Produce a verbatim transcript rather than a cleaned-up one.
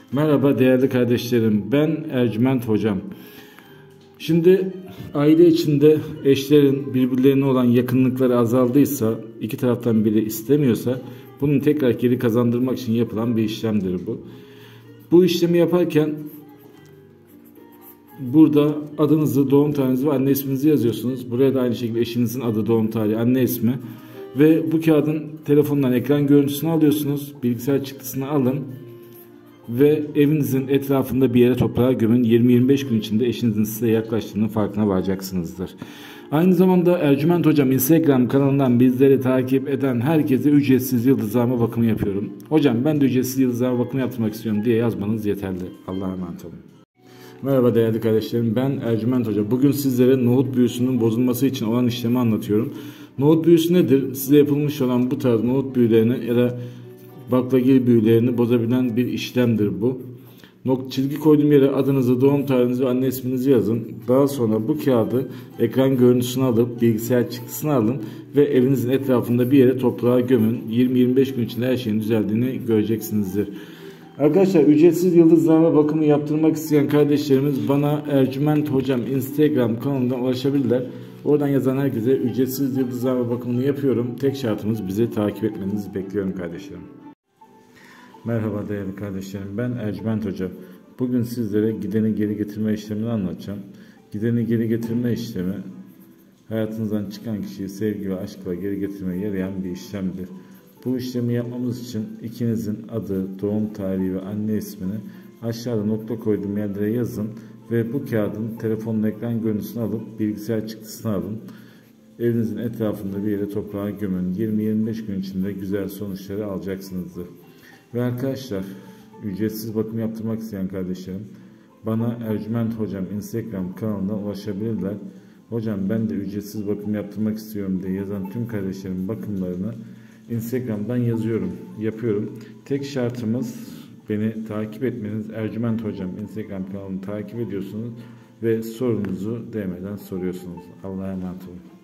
Merhaba değerli kardeşlerim, ben Ercüment Hocam. Şimdi aile içinde eşlerin birbirlerine olan yakınlıkları azaldıysa, iki taraftan biri istemiyorsa, bunun tekrar geri kazandırmak için yapılan bir işlemdir bu. Bu işlemi yaparken burada adınızı, doğum tarihinizi ve anne isminizi yazıyorsunuz. Buraya da aynı şekilde eşinizin adı, doğum tarihi, anne ismi. Ve bu kağıdın telefondan ekran görüntüsünü alıyorsunuz. Bilgisayar çıktısını alın. Ve evinizin etrafında bir yere toprağa gömün. yirmi yirmi beş gün içinde eşinizin size yaklaştığının farkına varacaksınızdır. Aynı zamanda Ercüment Hocam Instagram kanalından bizleri takip eden herkese ücretsiz yıldızlama bakımı yapıyorum. Hocam ben de ücretsiz yıldızlama bakımı yaptırmak istiyorum diye yazmanız yeterli. Allah'a emanet olun. Merhaba değerli kardeşlerim, ben Ercüment Hoca. Bugün sizlere nohut büyüsünün bozulması için olan işlemi anlatıyorum. Nohut büyüsü nedir? Size yapılmış olan bu tarz nohut büyülerini ya da baklagil büyülerini bozabilen bir işlemdir bu. Çizgi koyduğum yere adınızı, doğum tarihinizi ve anne isminizi yazın. Daha sonra bu kağıdı ekran görüntüsünü alıp bilgisayar çıktısını alın ve evinizin etrafında bir yere toprağa gömün. yirmi yirmi beş gün içinde her şeyin düzeldiğini göreceksinizdir. Arkadaşlar ücretsiz yıldızlama bakımı yaptırmak isteyen kardeşlerimiz bana Ercüment Hocam Instagram kanalından ulaşabilirler. Oradan yazan herkese ücretsiz yıldızlama bakımını yapıyorum. Tek şartımız bizi takip etmenizi bekliyorum kardeşlerim. Merhaba değerli kardeşlerim, ben Ercüment Hoca. Bugün sizlere gideni geri getirme işlemini anlatacağım. Gideni geri getirme işlemi hayatınızdan çıkan kişiyi sevgi ve aşkla geri getirmeye yarayan bir işlemdir. Bu işlemi yapmamız için ikinizin adı, doğum tarihi ve anne ismini aşağıda nokta koyduğum yerlere yazın ve bu kağıdın telefonun ekran görüntüsünü alıp bilgisayar çıktısını alın. Evinizin etrafında bir yere toprağa gömün. yirmi yirmi beş gün içinde güzel sonuçları alacaksınızdır. Ve arkadaşlar ücretsiz bakım yaptırmak isteyen kardeşlerim bana Ercüment Hocam Instagram kanalından ulaşabilirler. Hocam ben de ücretsiz bakım yaptırmak istiyorum diye yazan tüm kardeşlerim bakımlarını Instagram'dan yazıyorum, yapıyorum. Tek şartımız beni takip etmeniz. Ercüment Hocam Instagram kanalını takip ediyorsunuz ve sorunuzu D M'den soruyorsunuz. Allah'a emanet olun.